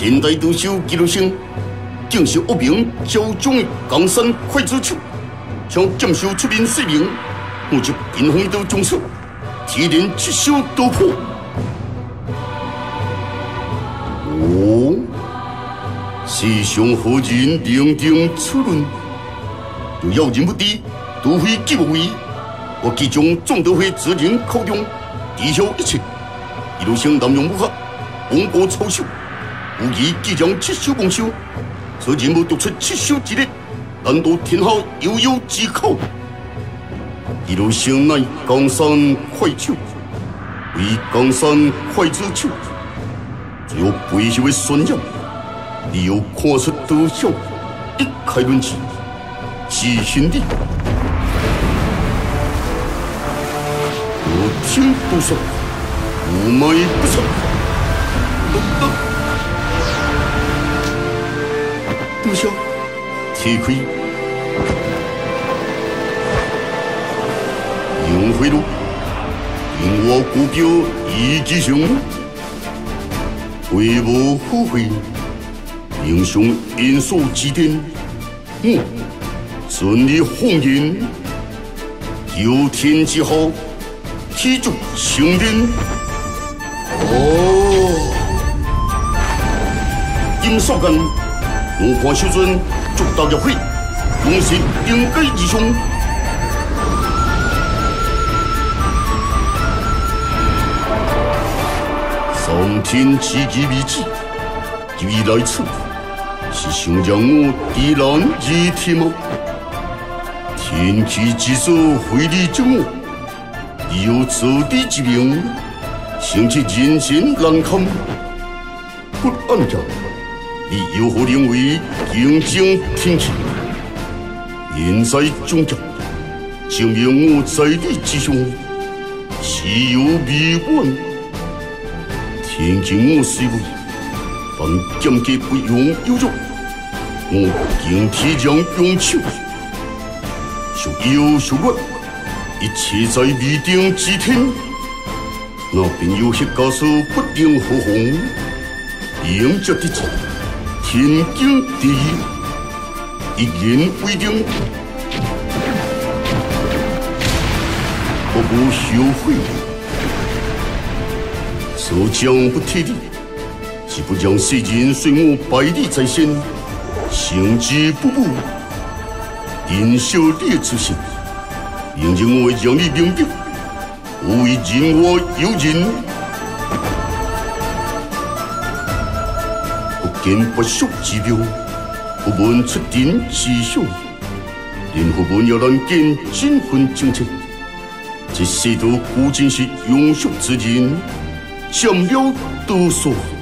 现代都市纪录生，正是恶名昭彰的冈山刽子手，向接受出面说明，负责平衡的中策，提炼七手刀破。哦，世上何人伶仃此论？若要人不知，除非己无为。我即将众德会责任考量，抵消一切。一路上南用武学，王国操守，无疑即将七手蒙羞。此人无独出七手之力，难道天下悠悠之考？一路上乃冈山刽手，为冈山刽子手，只有背后的宣扬，你有看出多少？一开论起，是兄弟。我听不说，无脉不成。多少？铁盔。用贿赂，因我股票一击上，回无后悔，英雄因所指点，顺利奉迎，有天之后，体足成人。今少间，我看小尊足道入会，恭喜应该义兄。上天赐其秘旨，就以来此，是想让我敌难以天吗？天气之所非礼之我，有此地之名，想起人间难堪。不按照，你又何能为竞争天气？现在终究证明我在你之上，是有未完。天经我虽为，但剑剑不容有辱。我敬体将用手，属有属我，一切在未定之天。那便有些假使不定何妨？应着的字，天经地义，一言为定，何不后悔？所将不贴地，是不将世人随我百里在先，行之不武，因小烈之心，应认为让你明白，无为人我有人，不见不淑之标，不闻出典之相，任何本要难见金魂精切，这世道古今是庸俗之人。想了多说。